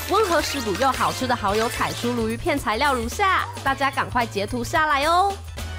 温和湿补又好吃的蚝油彩蔬鲈鱼片材料如下，大家赶快截图下来哦。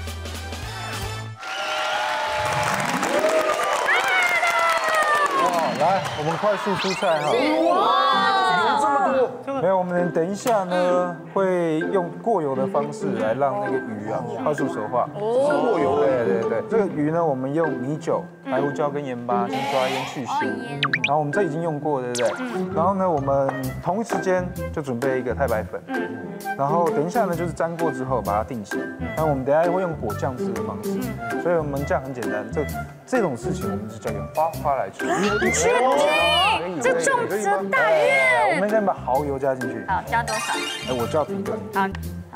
哇，来，我们快速出菜哈。 哇，这么多。 没有，我们等一下呢会用过油的方式来让那个鱼啊快速熟化。 哦，过油的。 对对对，这个鱼呢，我们用米酒、白胡椒跟盐巴先抓腌去腥，然后我们这已经用过，对不对？然后呢，我们同一时间就准备一个太白粉，然后等一下呢就是沾过之后把它定型。那我们等一下会用果酱汁的方式，所以我们这样很简单，这种事情我们就交给花花来处理。 你确定？这重责大任。 我们先把蚝油加进去。 好，加多少？ 哎，我叫评论。 好，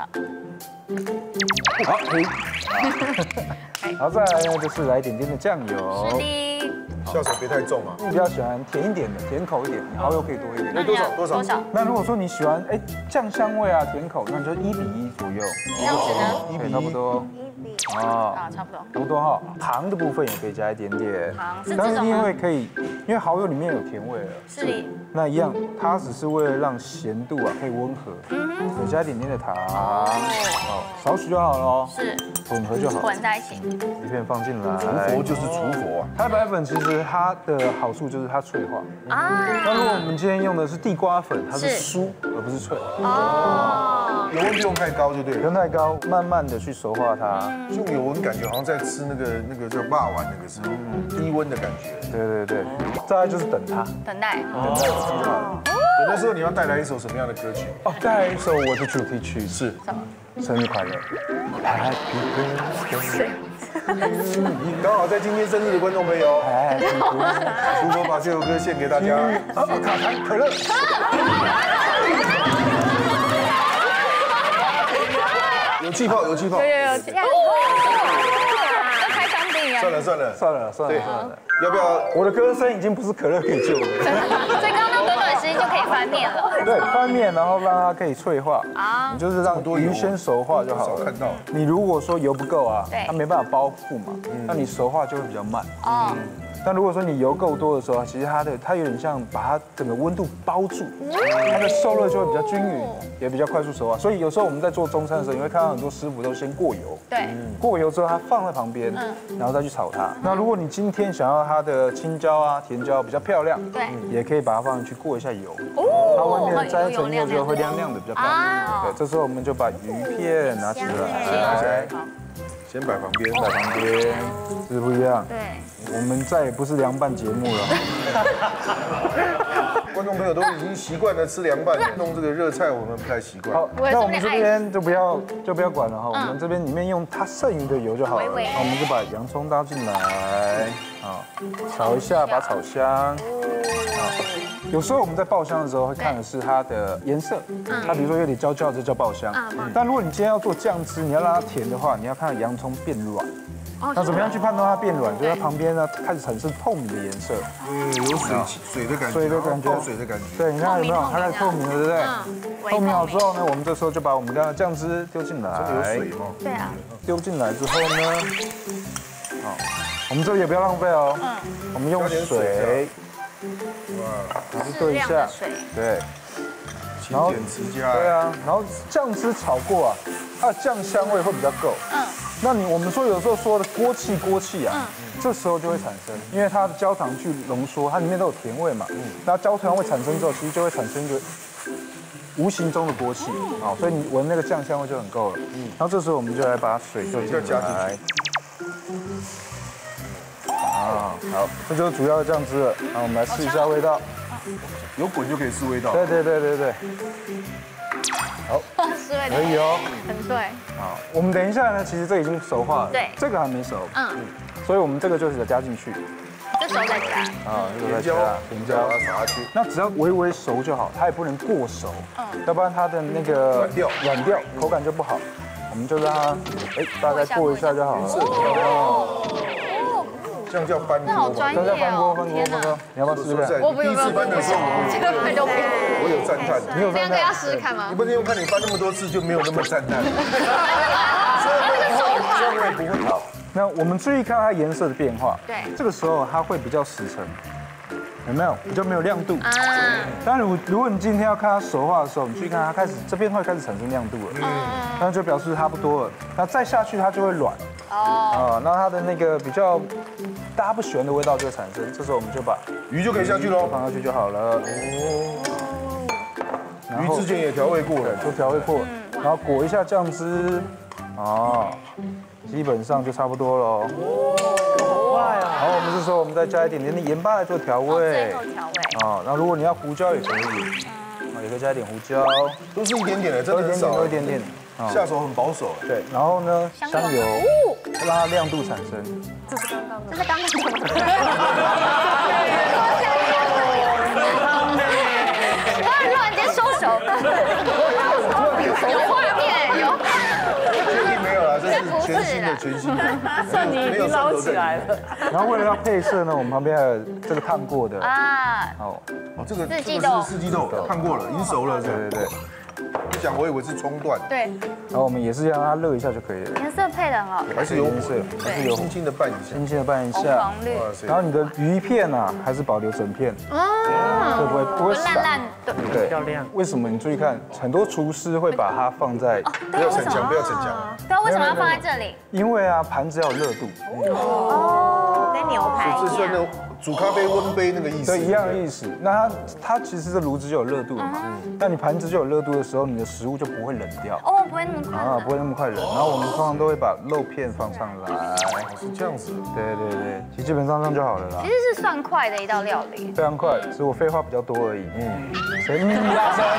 好，停。然后再来呢，就是来一点点的酱油。 是的。 下手别太重啊。 你比较喜欢甜一点的，甜口一点，蚝油可以多一点。 那多少？ 那如果说你喜欢酱香味啊，甜口，那你就1:1左右。 这样子呢？ 对，差不多。 啊，差不多。 差不多哈。糖的部分也可以加一点点。 糖是但是因这种吗？ 为可以，因为蚝油里面有甜味了。 是的。 那一样，它只是为了让咸度啊可以温和，所以加一点点的糖，好，少许就好了哦。 是。 混合就好。 混在一起。 一片放进来。 厨佛就是厨佛啊。 太白粉其实它的好处就是它脆化。 啊。 那如果我们今天用的是地瓜粉，它是酥而不是脆。 哦。 油温不用太高就对了。 不用太高，慢慢的去熟化它。 用油温感觉好像在吃那个叫霸丸那个时候，低温的感觉。 对对对，再来就是等它。 等待。 有的时候你要带来一首什么样的歌曲？ 哦，再来一首我的主题曲是生日快乐 ，Happy Birthday。 刚好在今天生日的观众朋友，厨佛把这首歌献给大家。 卡痰可乐。 有气泡，有气泡。 有。要开香槟啊！ 算了，要不要？ 我的歌声已经不是可乐可以救的。 所以刚刚短短时间就可以翻面了。 对，翻面，然后让它可以脆化。 啊。 你就是让鱼先熟化就好了。 少看到。 你如果说油不够啊， 对它没办法包覆嘛，那你熟化就会比较慢。 哦。 但如果说你油够多的时候，其实它有点像把它整个温度包住，它的受热就会比较均匀，也比较快速熟化。所以有时候我们在做中餐的时候，你会看到很多师傅都先过油， 对， 过油之后它放在旁边，然后再去炒它。那如果你今天想要它的青椒啊、甜椒比较漂亮， 对， 也可以把它放进去过一下油，它外面沾一层油之后会亮亮的，比较棒。对，这时候我们就把鱼片拿起来。 先摆旁边， 是不是不一样？ 对， 我们再也不是凉拌节目了。 观众朋友都已经习惯了吃凉拌，弄这个热菜我们不太习惯。 好，那我们这边就不要管了哈，我们这边里面用它剩余的油就好了。好，我们就把洋葱倒进来，啊，炒一下，把它炒香。有时候我们在爆香的时候会看的是它的颜色，它比如说有点焦焦，这叫爆香。但如果你今天要做酱汁，你要让它甜的话，你要看洋葱变软。那怎么样去判断它变软？就是它旁边呢开始产生透明的颜色， 有水的感觉，泡水的感觉。 对，你看有没有？它开始透明了，对不对？透明好之后呢，我们这时候就把我们刚刚的酱汁丢进来。 有水吗？ 对啊。 丢进来之后呢，好，我们这里也不要浪费哦。我们用水。哇，对一下，对， 勤俭持家。 对啊，然后酱汁炒过啊，它的酱香味会比较够。那我们说有时候说的锅气啊，这时候就会产生，因为它的焦糖去浓缩，它里面都有甜味嘛。那焦糖味产生之后，其实就会产生一个无形中的锅气啊，所以你闻那个酱香味就很够了。然后这时候我们就来把水就进来。啊，好，这就是主要的酱汁了。那我们来试一下味道， 有滚就可以试味道。 对。好， 试味道可以哦， 很对。 好，我们等一下呢，其实这已经熟化了， 对， 这个还没熟，所以我们这个就是加进去。 这时候再加。 这个再加甜椒撒下去。 那只要微微熟就好，它也不能过熟，要不然它的那个软掉，口感就不好。我们就让它大概过一下就好了。 这样叫翻锅， 好专业哦！天哪， 你要不要试试看？ 我不用， 第一次翻的时候，我有赞叹。 你有赞叹？ 要试试看吗？ 你不能用看你翻那么多次就没有那么赞叹。 这样不会好。那我们注意看它颜色的变化， 对， 这个时候它会比较死沉， 有没有比较没有亮度？当然，如果你今天要看它熟化的时候，你去看它开始这边会开始产生亮度了，那就表示差不多了。那再下去它就会软。那它的那个比较大家不喜欢的味道就会产生。这时候我们就把鱼就可以下去喽， 放下去就好了。 鱼之前也调味过了， 都调味过，然后裹一下酱汁，基本上就差不多喽。然后我们这时候我们再加一点点的盐巴来做调味。 最后调味。 那如果你要胡椒也可以，也可以加一点胡椒， 都是一点点的，真的很少， 都一点点。 下手很保守。 对，然后呢，香油，让它亮度产生。 这是刚刚的。突然间收手，有画面有。 确定没有啦，这是全新的。 蒜泥已经捞起来了。 然后为了要配色呢，我们旁边还有这个烫过的。 这个四季豆， 四季豆烫过了，已经熟了。 对。 你讲我以为是葱段。 对。 然后我们也是让它热一下就可以了。 颜色配的很好， 还是有颜色，还是有轻轻的拌一下， 轻轻的拌一下。 红黄绿。 然后你的鱼片啊，还是保留整片，不会散。 烂， 对， 漂亮。 为什么？你注意看，很多厨师会把它放在， 不要逞强，不要逞强。 对，为什么要放在这里？ 因为啊，盘子要有热度。 跟牛排这是那种煮咖啡温杯那个意思。 对，一样的意思。那它其实这炉子就有热度了嘛。那你盘子就有热度的时候，你的食物就不会冷掉。 不会那么快。 不会那么快冷。然后我们通常都会把肉片放上来。 是这样子。 对，其实基本上这样就好了啦。 其实是算快的一道料理。 非常快，只是我废话比较多而已。谁大声？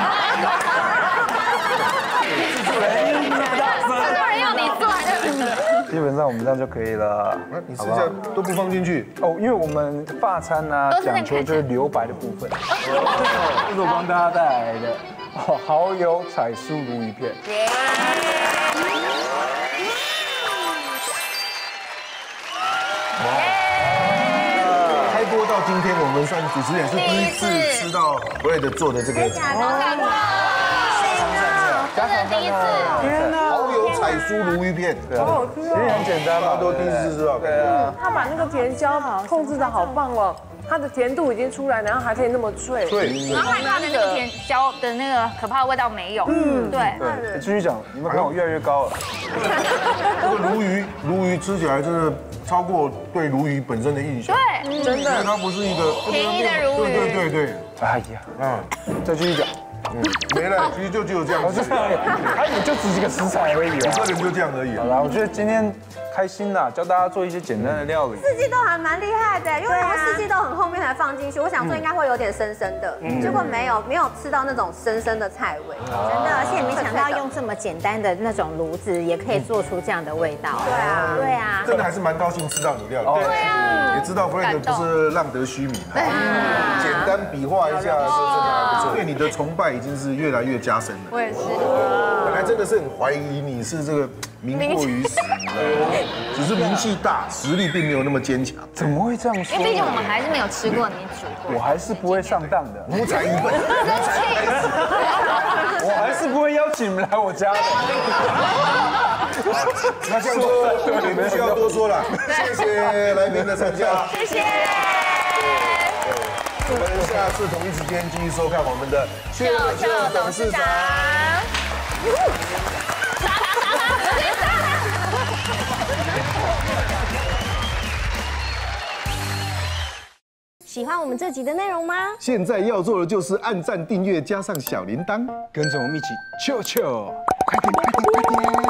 很多人要你做， 基本上我们这样就可以了。 你剩下都不放进去因为我们法餐呢讲求就是留白的部分。这是我帮大家带来的蚝油彩酥鲈鱼片。 开播到今天，我们算主持人是第一次吃到 Fred 做的这个。 真的第一次。 天哪！ 蚝油彩酥鲈鱼片， 好好吃其实很简单嘛， 都第一次吃到。 对啊。 他把那个甜椒控制的好棒哦，它的甜度已经出来，然后还可以那么脆。 对。 然后害怕的那个甜椒的那个可怕的味道没有。对。 继续讲，你们看我越来越高了。 这个鲈鱼吃起来真的超过对鲈鱼本身的印象。 对， 真的。 因为它不是一个便宜的鲈鱼。 对。 哎呀，再继续讲。 没了，其实就只有这样子。 它也就只是个食材而已啊。 我个人就这样而已。 好啦，我觉得今天开心啦，教大家做一些简单的料理。 四季豆还蛮厉害的，因为我四季豆很后面才放进去，我想说应该会有点生生的，结果没有吃到那种生生的菜味。 真的，而且没想到用这么简单的那种炉子也可以做出这样的味道。对啊， 真的还是蛮高兴吃到你料理。 对啊。 也知道 Fred 不是浪得虚名，简单比划一下，真的还不错。对你的崇拜已经是越来越加深了。 我也是。 本来真的是很怀疑你是这个名过于实，只是名气大，实力并没有那么坚强。 怎么会这样说？ 因为毕竟我们还是没有吃过你煮过。 我还是不会上当的， 奴才一本， 我还是不会邀请你们来我家的。 那这样说也不需要多说了，谢谢来宾的参加， 谢谢。 我们下次同一时间继续收看我们的秀秀董事长。 喜欢我们这集的内容吗？ 现在要做的就是按赞、订阅，加上小铃铛， 跟着我们一起秀秀，快点！